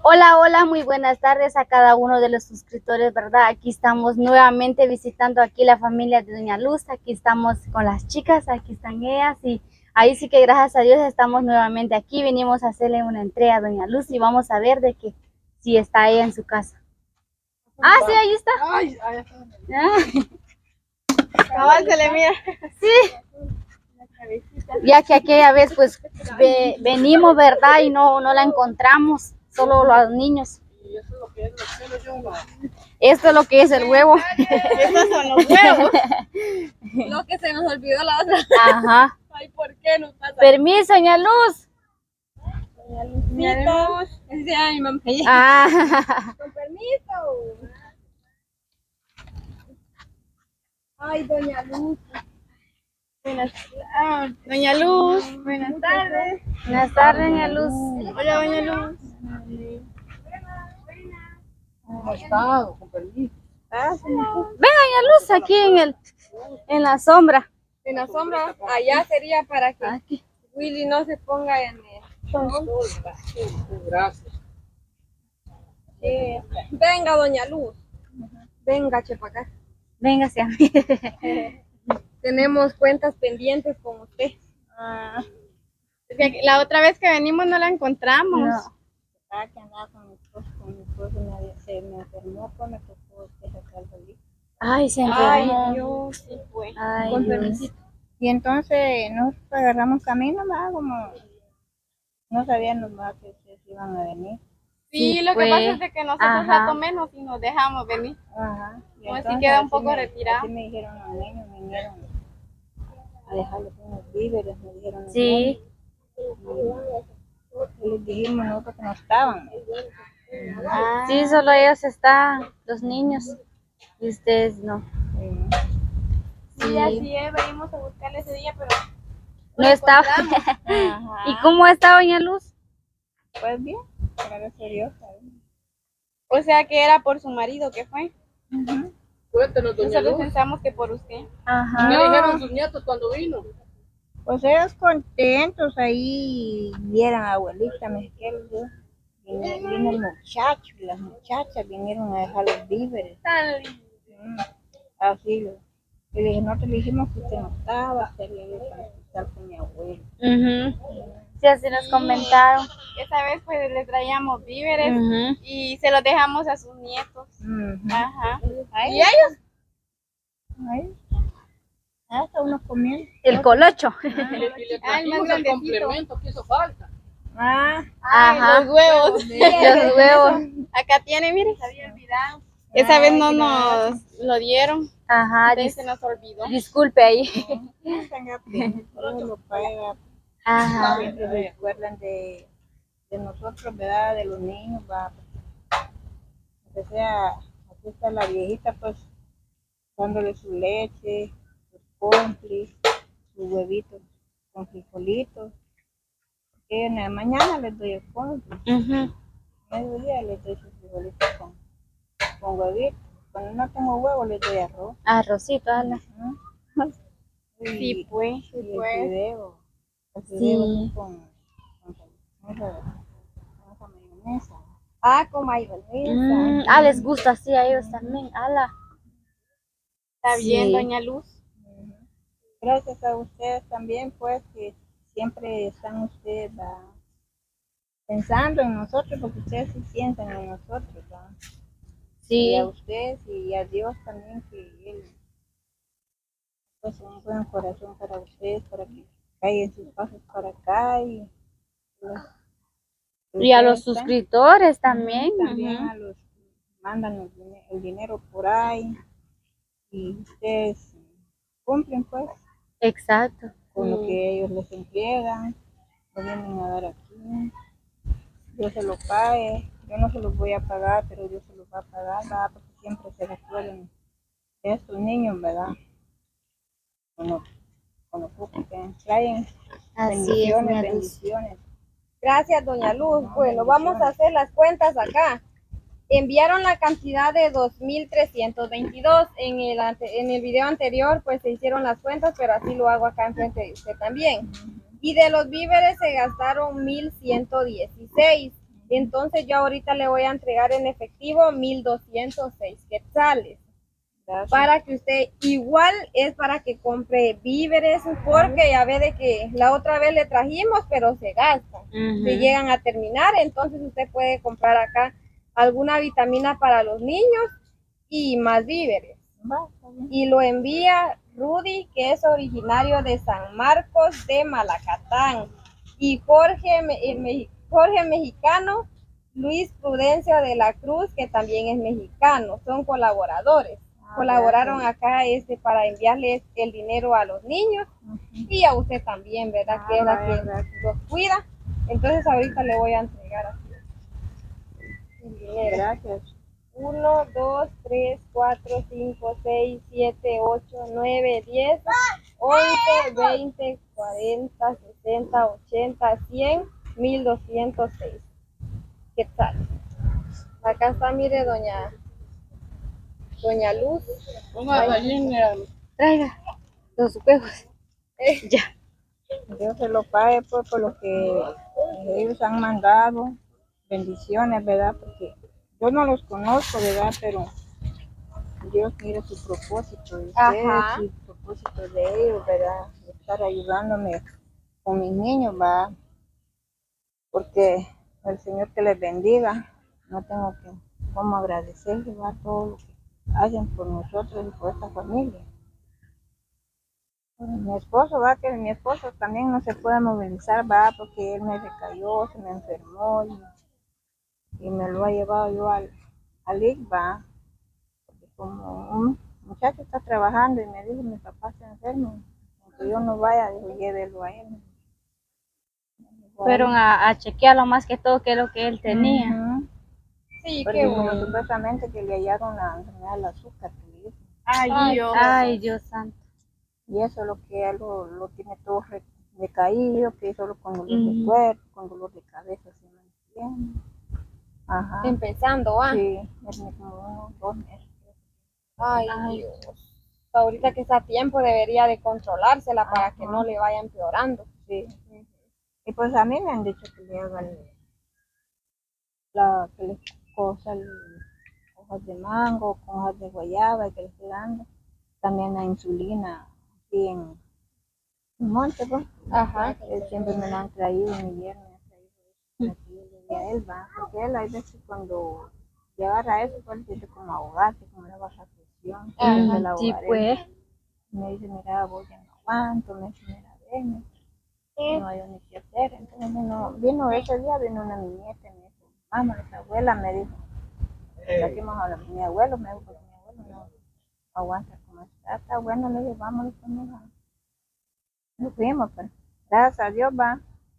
Hola, hola, muy buenas tardes a cada uno de los suscriptores, ¿verdad? Aquí estamos nuevamente visitando aquí la familia de Doña Luz, aquí estamos con las chicas, aquí están ellas y ahí sí que gracias a Dios estamos nuevamente aquí, venimos a hacerle una entrega a Doña Luz y vamos a ver de que si está ella en su casa. Ah, sí, ahí está. Ay, ahí está. Cabal se le mira. Sí. Ya que aquella vez pues venimos, ¿verdad? Y no la encontramos, solo los niños. Y eso es lo que es lo que yo no. Esto es lo que es el huevo. Estos son los huevos. Lo que se nos olvidó la otra. Ajá. Ay, ¿por qué nos pasa? Permiso, Doña Luz. Doña Luz. Ese ay, mamá. Ah. Con permiso. Ay, Doña Luz. Doña Luz. Buenas tardes. Buenas tardes, Doña Luz. Hola, Doña Luz. ¿Cómo está? Con permiso. Venga, Doña Luz, aquí en la sombra. En la sombra, allá sería para que Aquí. Willy no se ponga en el sol. Gracias. Venga, Doña Luz. Venga, Chepacá. Véngase a mí. Tenemos cuentas pendientes con usted. Es que la otra vez que venimos no la encontramos. No. Que andaba con mi esposo se me enfermó, pues me tocó sacar el. Ay, se Ay, enfermó. Dios, sí fue. Ay, Con Dios. permisito. Y entonces nos agarramos camino, ¿verdad? Como no sabíamos más que se iban a venir. Sí, Sí, lo fue. que pasa es de que nosotros Ajá. rato menos y nos dejamos venir. Ajá. Y Como así entonces queda un poco me- retirado. Así me dijeron los niños, vinieron a dejarles unos víveres, me dijeron los Sí. niños. Y les dijimos nosotros que no estaban. Ah. Sí, solo ellos están, los niños. Y ustedes no. Sí, así es, venimos a buscarle ese día, pero No estaba. Ajá. ¿Y cómo está, Doña Luz? Pues bien, gracias a Dios. o sea que era por su marido que fue. Cuéntenos, doña Nosotros Luz. pensamos que por usted. Ajá. ¿Qué le dijeron sus nietos cuando vino? Pues ellos contentos ahí, vieran a abuelita, vino el muchacho, y las muchachas vinieron a dejar los víveres. Tan lindo. Así y le dije, nosotros le dijimos que usted no estaba, usted le iba para estar con mi abuelo. Sí, así nos comentaron. Esa vez pues le traíamos víveres Ujú. y se los dejamos a sus nietos. Ajá. Ahí, ¿Y ellos? ahí, hasta unos comiendo. El colocho. Y le Ay, más trajimos el grandecito. complemento que hizo falta. Ay, Ajá. los huevos. Los huevos. Acá tiene, mire. Se había olvidado. Esa vez no nos lo dieron. Ajá. Entonces se nos olvidó. Disculpe ahí. Tenga pena, todos los padres Ajá. siempre recuerdan de nosotros, ¿verdad? De los niños, va. Aunque sea, aquí está la viejita, pues, dándole su leche, sus complis, sus huevitos con frijolitos. Que en la mañana les doy el compli, Ujú. mediodía les doy sus frijolitos con huevitos. Cuando no tengo huevo les doy arroz. Arrocito, ala. Sí, pues. Y el pues. fideo, Sí. con esa mayonesa. Ah, con mayonesa. Les gusta así a ellos también. Ala. Está bien, Sí. doña Luz. Gracias a ustedes también, pues, que siempre están ustedes pensando en nosotros, porque ustedes sí piensan en nosotros, ¿va? Y Sí. a ustedes y a Dios también, que Él, pues, un buen corazón para ustedes, para que caigan sus pasos para acá pues, Y a los ustedes suscriptores también. también Ujú. a los mandan el dinero por ahí y ustedes cumplen, pues, Exacto. con lo que ellos les entregan, lo vienen a dar aquí. Dios se lo pague, yo no se los voy a pagar, pero Dios se los va a pagar, ¿verdad? Porque siempre se recuerdan de estos niños, ¿verdad? Con lo poco que traen. Así es, Bendiciones, doña Luz. bendiciones. Gracias, Doña Luz. Bueno, vamos a hacer las cuentas acá. Enviaron la cantidad de 2.322. En el video anterior, pues se hicieron las cuentas, pero así lo hago acá enfrente de usted también. Y de los víveres se gastaron 1.116. Entonces yo ahorita le voy a entregar en efectivo 1,206 quetzales. Gracias. Para que usted, igual es para que compre víveres, porque ya ve de que la otra vez le trajimos, pero se gastan, se llegan a terminar, entonces usted puede comprar acá alguna vitamina para los niños y más víveres. Va, está bien. Y lo envía Rudy, que es originario de San Marcos de Malacatán, y Jorge mexicano, Luis Prudencio de la Cruz, que también es mexicano, son colaboradores. Colaboraron gracias. acá para enviarles el dinero a los niños y a usted también, ¿verdad? Que es la que Gracias. los cuida. Entonces ahorita le voy a entregar así el dinero. Gracias. 1, 2, 3, 4, 5, 6, 7, 8, 9, 10, 11, 20, 40, 60, 80, 100, 1,206. ¿Qué tal? Acá está, mire, doña Luz. Ponga allí, Traiga los huevos. Ya. Dios se lo pague pues, por lo que ellos han mandado. Bendiciones, ¿verdad? Porque yo no los conozco, ¿verdad? Pero Dios mira su propósito de Ajá. ustedes y el propósito de ellos, ¿verdad? De estar ayudándome con mis niños, ¿va? Porque el Señor que les bendiga. No tengo que cómo agradecerles, ¿va? Todo lo que hacen por nosotros y por esta familia. Mi esposo, va, que mi esposo también no se puede movilizar, va, porque él me recayó, se me enfermó y me lo ha llevado yo al ICBA, porque como un muchacho está trabajando y me dijo, mi papá está enfermo, aunque yo no vaya, dijo, llévelo a él. Fueron a chequearlo más que todo, que es lo que él tenía. Ujú. Sí, Porque qué como bueno. supuestamente que le hallaron la enfermedad del azúcar, que le dijo. Ay, Dios. Ay, Dios santo. Y eso es lo que él lo tiene todo decaído, que solo con dolor de cuerpo, con dolor de cabeza se mantiene. Ajá. Empezando, ¿ah? Sí, ya tiene como unos 2 meses. Ay, Dios. Ahorita que está a tiempo debería de controlársela para que no le vaya empeorando. Sí. Y pues a mí me han dicho que le hagan que les cosan hojas de mango, con hojas de guayaba y que les esté dando. También la insulina, así en monte, pues. Ajá. Siempre me la han traído, mi yerno me ha traído eso, y a él va, porque él hay veces cuando llegara a eso, pues siente como ahogarse, como una baja presión. Ajá, la Sí, ahogaré. pues. Me dice, mira, voy ya no aguanto, me dice, mira, ven, no hay ni qué hacer. Entonces vino ese día, vino una niñeta, me dijo, mamá, esa abuela me dijo, aquí vamos a hablar, mi abuelo me dijo, porque mi abuelo no aguanta como está bueno, le dije, vámonos conmigo. Nos fuimos, pues, gracias a Dios va,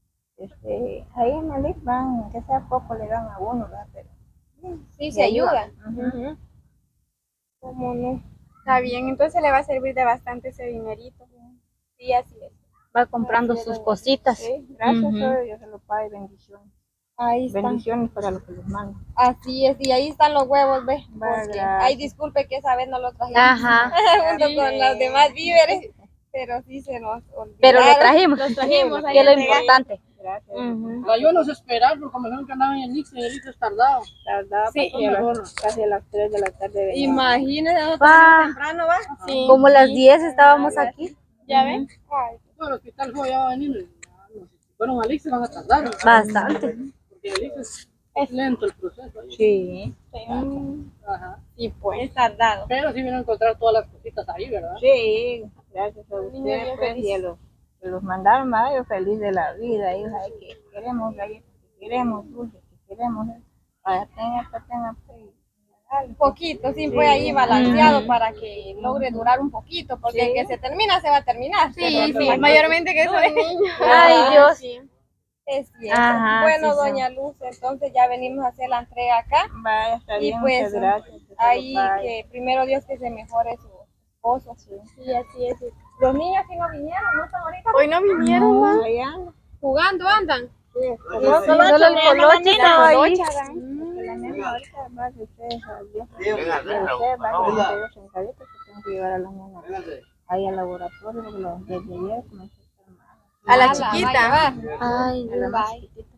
ahí en el IC van, que sea poco le dan a uno, ¿verdad? Pero Sí, le se ayuda. Ujú. ¿Cómo no? Está bien, entonces le va a servir de bastante ese dinerito. Sí, así es. Va comprando sus cositas. Sí, gracias a Dios, Dios se lo pague, bendiciones. Ahí está. Bendiciones para los que les mando. Así es, y ahí están los huevos, ¿ves? Va, Porque, gracias. ay, disculpe que esa vez no lo trajimos Ajá. junto con los demás víveres, pero sí se nos olvidaron. Pero lo trajimos. Los trajimos, Que es lo ahí importante. Gracias. yo no sé esperar, porque me dijeron que andaban en el Ix es tardado. Tardaba Sí, pues, casi a las 3 de la tarde. venía. Imagínense, nosotros Va. bien temprano, ¿va? Sí. Como las 10 estábamos aquí. ¿Ya ven? Ay, Bueno, el hospital fue ya va a venir. Si fueron al Ix van a tardar. Bastante. Porque el Ix es lento el proceso. Ahí. Sí. Ajá. sí, pues. Es tardado. Pero sí vienen a encontrar todas las cositas ahí, ¿verdad? Sí, gracias a ustedes, pues, y a los que los mandaron, ¿verdad? Yo feliz de la vida, hija, y que queremos galletas, que queremos dulces, que queremos, para tenga, pues, Un poquito, sí, fue ahí balanceado para que logre durar un poquito, porque el que se termina, se va a terminar. Sí, sí, mayormente que son niños. Ay, Dios. Sí. Es cierto. Ajá, Bueno, sí, sí. doña Luz, entonces ya venimos a hacer la entrega acá. vaya, está Y bien, pues muchas gracias. que se lo ahí pague. que primero Dios que se mejore su esposo. Sí, así es. Los niños sí no vinieron, ¿no están ahorita? Hoy no vinieron, ma. Allá ando. Jugando andan. Sí, Solo el colocho estaba ahí. la nena ahorita va de ustedes a Dios. De ustedes va a yo sentadita que tengo que llevar a la nena ahí al laboratorio, desde ayer comenzó a estar mal. A la Ah, chiquita. va a llevar. Ay, A la más chiquitita.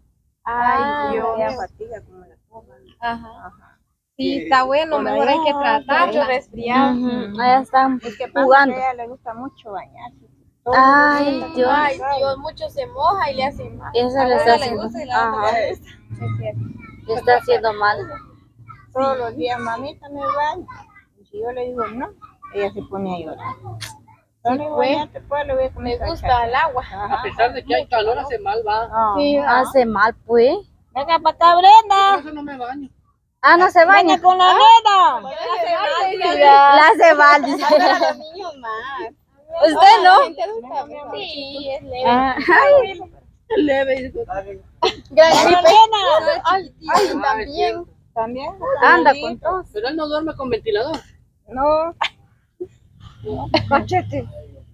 Ay, Dios. Ya fatiga como la coja. Ajá. Sí, está bueno, mejor hay que Mucho tratarla. resfriado. Ujú, allá están Es que pasa jugando. que a ella le gusta mucho bañarse. Ay, Dios. Ay, Dios, mucho se moja y le hace mal. Eso le está haciendo. Ajá, Es cierto. le está haciendo mal. Todos los días, mamita, me baño. Y si yo le digo no, ella se pone a llorar. Entonces, bañate, pues, le voy a Me comenzar a gusta echar. el agua. A pesar de que hay calor, hace mal, va. Sí, Hace mal, pues. Venga para acá, Brenda. Por eso no me baño. Ah, no se baña. Con la nena. La hace mal, dice. Los niños más. Usted no. Sí, es leve. Ah, Leve. Gran gripe. Ay, También. También. anda con tos. pero él no duerme con ventilador. No. Cachete.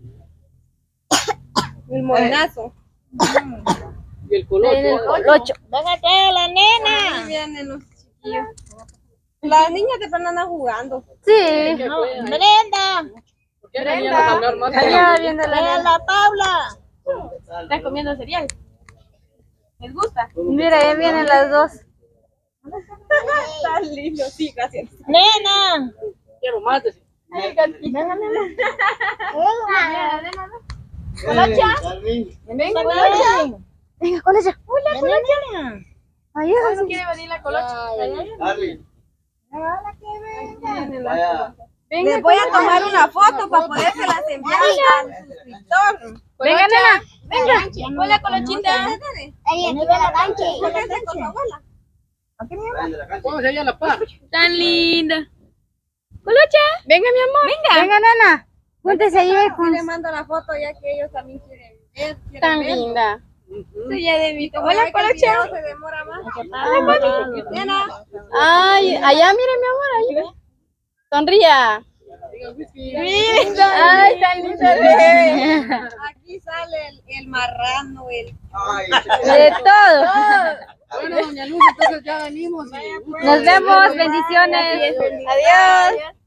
El morenazo. Y el color. En el ¿no? colocho. Venga acá, la Ahí nena. vienen los chiquillos. Las niñas de plano andan jugando. Sí. ¿Qué fue? Ay, Brenda. ¿por qué venían a hablar más? Allá viene la Venga, la Paula. ¿Estás comiendo cereal? ¿Les gusta? Mira, ahí vienen las dos. Tan lindo, sí, gracias. Nena. Quiero más. Decir. Venga, con ella. Nena. Allá. ¿No quiere venir la colocha? Les voy a tomar una foto para podérselas enviar al suscriptor. Venga, nena. Venga. Hola, colochita. Pónganse con su abuela. Vamos allá a la paz. Tan linda. Colocha. Venga, mi amor. Venga, nena. Júntese ahí Yo con. le mando la foto ya que ellos también quieren ver. Tan verlo. linda. Sí, ya de mi Hola, Colocha. Se demora más. Nena. Ay, allá, mire, mi amor. Ahí ve. Sonría. Ay, tan linda. Aquí sale el marrano, el De todo. Bueno, doña Luz, entonces ya venimos. Nos vemos. Bendiciones. Adiós.